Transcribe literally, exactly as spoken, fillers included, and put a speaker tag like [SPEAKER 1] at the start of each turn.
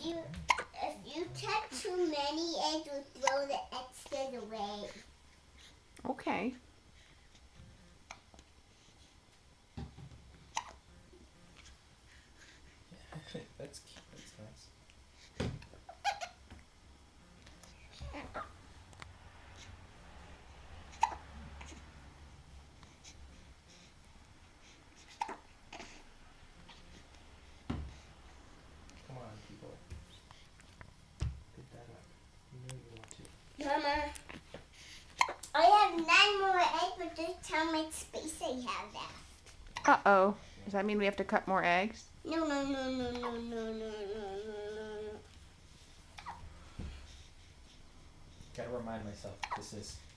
[SPEAKER 1] you if you touch too many eggs, you'll throw the extras away.
[SPEAKER 2] Okay.
[SPEAKER 3] That's cute. That's nice. Come on, people. Pick that up. You know you want to.
[SPEAKER 1] Mama, I have nine more eggs, but just how much space I have left.
[SPEAKER 2] Uh-oh. Does that mean we have to cut more eggs?
[SPEAKER 1] No, no, no, no, no, no, no, no, no, no.
[SPEAKER 3] Gotta remind myself, this is